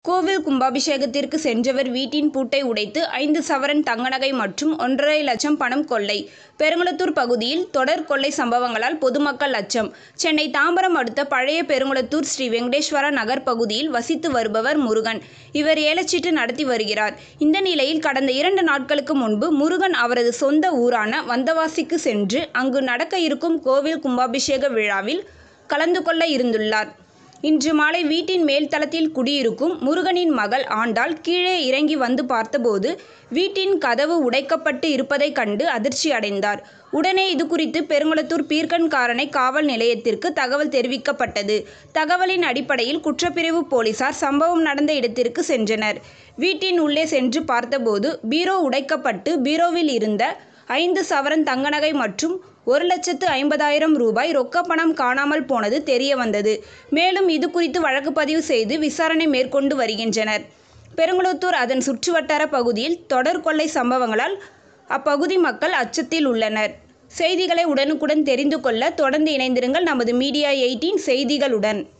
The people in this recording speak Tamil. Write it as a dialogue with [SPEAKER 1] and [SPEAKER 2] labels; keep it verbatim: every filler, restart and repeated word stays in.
[SPEAKER 1] கோவில் கும்பாபிஷேகத்திற்கு சென்றவர் வீட்டின் பூட்டை உடைத்து ஐந்து சவரன் தங்க நகை மற்றும் ஒன்றரை லட்சம் பணம் கொள்ளை. பெருங்குளத்தூர் பகுதியில் தொடர் கொள்ளை சம்பவங்களால் பொதுமக்கள் அச்சம். சென்னை தாம்பரம் அடுத்த பழைய பெருங்குளத்தூர் ஸ்ரீ வெங்கடேஸ்வரா நகர் பகுதியில் வசித்து வருபவர் முருகன். இவர் ஏலச்சீட்டு நடத்தி வருகிறார். இந்த நிலையில் கடந்த இரண்டு நாட்களுக்கு முன்பு முருகன் அவரது சொந்த ஊரான வந்தவாசிக்கு சென்று அங்கு நடக்க இருக்கும் கோவில் கும்பாபிஷேக விழாவில் கலந்து கொள்ள இருந்துள்ளார். இன்று மாலை வீட்டின் மேல் தளத்தில் குடியிருக்கும் முருகனின் மகள் ஆண்டாள் கீழே இறங்கி வந்து பார்த்தபோது வீட்டின் கதவு உடைக்கப்பட்டு இருப்பதை கண்டு அதிர்ச்சி அடைந்தார். உடனே இதுகுறித்து பெருங்குளத்தூர் பீர்க்கன்காரனை காவல் நிலையத்திற்கு தகவல் தெரிவிக்கப்பட்டது. தகவலின் அடிப்படையில் குற்றப்பிரிவு போலீசார் சம்பவம் நடந்த இடத்திற்கு சென்றனர். வீட்டின் உள்ளே சென்று பார்த்தபோது பீரோ உடைக்கப்பட்டு பீரோவில் இருந்த ஐந்து சவரன் தங்க நகை மற்றும் ஒரு லட்சத்து ஐம்பதாயிரம் ரூபாய் ரொக்க பணம் காணாமல் போனது தெரிய வந்தது. மேலும் இது குறித்து வழக்கு பதிவு செய்து விசாரணை மேற்கொண்டு வருகின்றனர். பெருங்குளத்தூர் அதன் சுற்றுவட்டார பகுதியில் தொடர் கொள்ளை சம்பவங்களால் அப்பகுதி மக்கள் அச்சத்தில் உள்ளனர். செய்திகளை உடனுக்குடன் தெரிந்து கொள்ள தொடர்ந்து இணைந்திருங்கள் நமது மீடியா எயிட்டீன் செய்திகளுடன்.